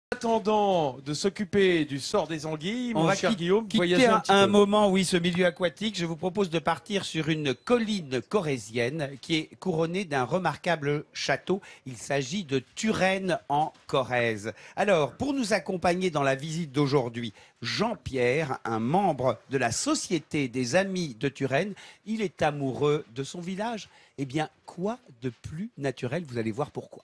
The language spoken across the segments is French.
Attendant de s'occuper du sort des anguilles, mon cher Guillaume, quitter un petit un peu. moment, oui, ce milieu aquatique, je vous propose de partir sur une colline corrézienne qui est couronnée d'un remarquable château. Il s'agit de Turenne en Corrèze. Alors, pour nous accompagner dans la visite d'aujourd'hui, Jean-Pierre, un membre de la Société des Amis de Turenne, il est amoureux de son village. Eh bien, quoi de plus naturel? Vous allez voir pourquoi.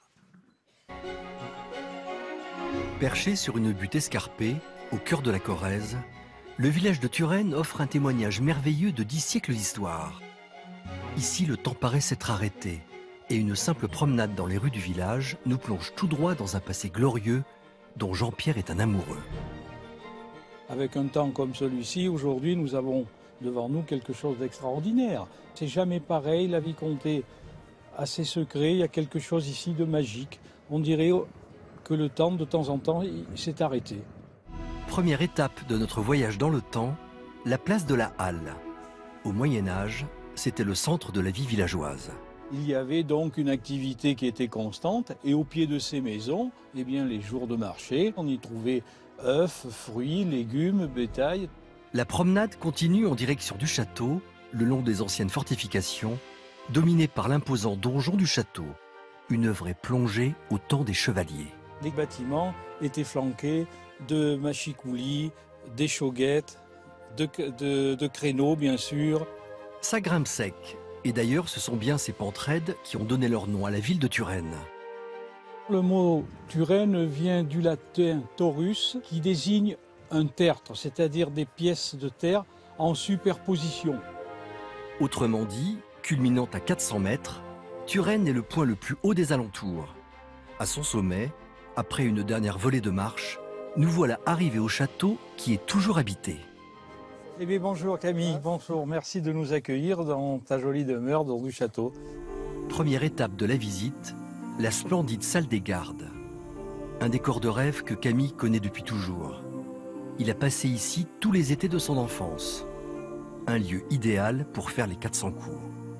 Perché sur une butte escarpée, au cœur de la Corrèze, le village de Turenne offre un témoignage merveilleux de 10 siècles d'histoire. Ici, le temps paraît s'être arrêté, et une simple promenade dans les rues du village nous plonge tout droit dans un passé glorieux dont Jean-Pierre est un amoureux. Avec un temps comme celui-ci, aujourd'hui, nous avons devant nous quelque chose d'extraordinaire. C'est jamais pareil, la vie comptée a ses secrets, il y a quelque chose ici de magique. On dirait que le temps, de temps en temps, s'est arrêté. Première étape de notre voyage dans le temps, la place de la Halle. Au Moyen-Âge, c'était le centre de la vie villageoise. Il y avait donc une activité qui était constante et au pied de ces maisons, eh bien, les jours de marché, on y trouvait œufs, fruits, légumes, bétail. La promenade continue en direction du château, le long des anciennes fortifications, dominées par l'imposant donjon du château. Une œuvre est plongée au temps des chevaliers. Les bâtiments étaient flanqués de machicoulis, d'échauguettes, de créneaux, bien sûr. Ça grimpe sec. Et d'ailleurs, ce sont bien ces pentes raides qui ont donné leur nom à la ville de Turenne. Le mot Turenne vient du latin taurus, qui désigne un tertre, c'est-à-dire des pièces de terre en superposition. Autrement dit, culminant à 400 mètres, Turenne est le point le plus haut des alentours. À son sommet, après une dernière volée de marche, nous voilà arrivés au château qui est toujours habité. Eh bien, bonjour Camille, bonjour, merci de nous accueillir dans ta jolie demeure du château. Première étape de la visite, la splendide salle des gardes. Un décor de rêve que Camille connaît depuis toujours. Il a passé ici tous les étés de son enfance. Un lieu idéal pour faire les 400 coups.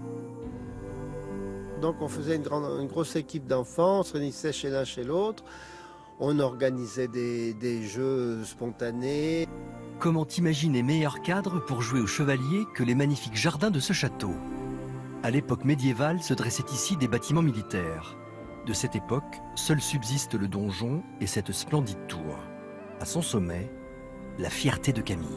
Donc on faisait une grosse équipe d'enfants, on se réunissait chez l'un chez l'autre, on organisait des jeux spontanés. Comment imaginer meilleur cadre pour jouer aux chevaliers que les magnifiques jardins de ce château? À l'époque médiévale se dressaient ici des bâtiments militaires. De cette époque, seul subsiste le donjon et cette splendide tour. À son sommet, la fierté de Camille.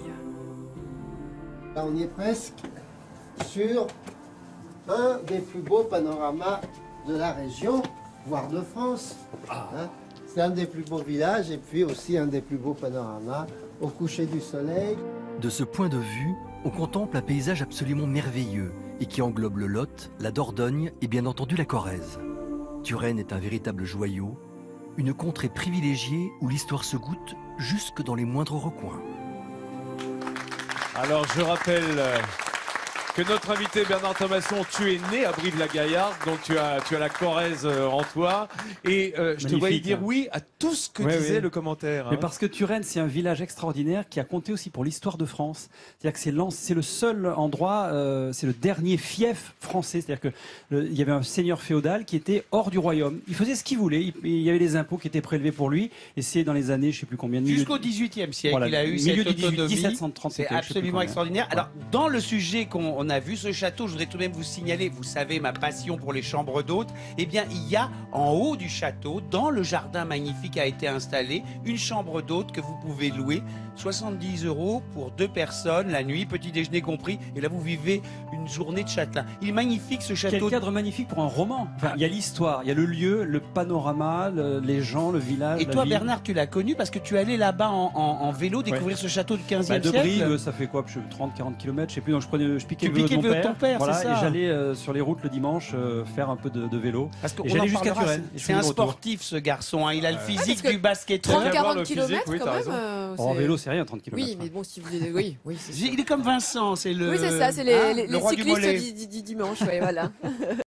Là on y est presque sur un des plus beaux panoramas de la région, voire de France. Hein? C'est un des plus beaux villages et puis aussi un des plus beaux panoramas au coucher du soleil. De ce point de vue, on contemple un paysage absolument merveilleux et qui englobe le Lot, la Dordogne et bien entendu la Corrèze. Turenne est un véritable joyau, une contrée privilégiée où l'histoire se goûte jusque dans les moindres recoins. Alors, je rappelle que notre invité Bernard Thomasson, tu es né à Brive-la-Gaillarde, donc tu as la Corrèze en toi. Et je te voyais dire oui à tout ce que disait le commentaire. Mais parce que Turenne, c'est un village extraordinaire qui a compté aussi pour l'histoire de France. C'est-à-dire que c'est le seul endroit, c'est le dernier fief français. C'est-à-dire qu'il y avait un seigneur féodal qui était hors du royaume. Il faisait ce qu'il voulait. Il y avait des impôts qui étaient prélevés pour lui. Et c'est dans les années, je ne sais plus combien. Jusqu'au XVIIIe siècle, voilà, il a eu milieu cette du autonomie. 1730. C'est absolument extraordinaire. Alors, dans le sujet qu'on a vu, ce château, je voudrais tout de même vous signaler, vous savez, ma passion pour les chambres d'hôtes. Eh bien, il y a en haut du château, dans le jardin magnifique a été installé, une chambre d'hôte que vous pouvez louer. 70 € pour 2 personnes, la nuit, petit déjeuner compris. Et là, vous vivez une journée de châtelain. Il est magnifique ce château. Quel cadre magnifique pour un roman. Enfin, il y a l'histoire, il y a le lieu, le panorama, les gens, le village. Et toi, ville. Bernard, tu l'as connu parce que tu es allé là-bas en vélo découvrir ce château du 15e siècle. De Brive, ça fait quoi 30-40 km, je sais plus. Donc je piquais le vélo de mon père. Voilà, c'est ça. et j'allais sur les routes le dimanche faire un peu de vélo. Parce qu'on j'allais jusqu'à Turenne. C'est un sportif ce garçon, hein. Il a le physique du basketteur. 30-40 km quand même. En vélo, c'est rien, 30 km. Oui, mais bon, si vous voulez. Oui, Il est comme Vincent, c'est le. Oui, c'est ça, c'est les cyclistes du dimanche, ouais, voilà.